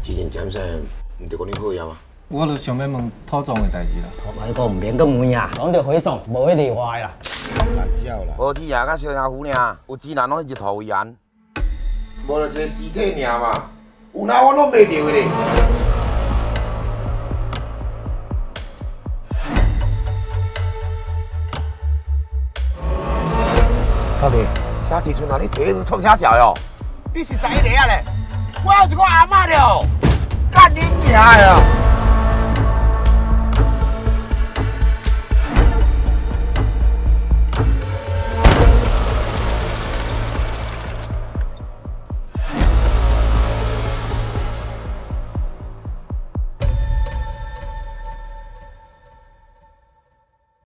之前检验唔着讲你好呀嘛？ 我就想要问土葬的代志啦。 我买个唔免咁问呀，讲到火葬，无迄例外啦。 辣椒啦。 无铁牙甲小牙虎尔，有指南拢是日头为安。 无就一个尸体尔嘛，有哪我拢袂着咧。 到底啥时阵啊？你腿创啥小哟？你是谁个啊咧？我有一个阿嬷了，干你娘呀！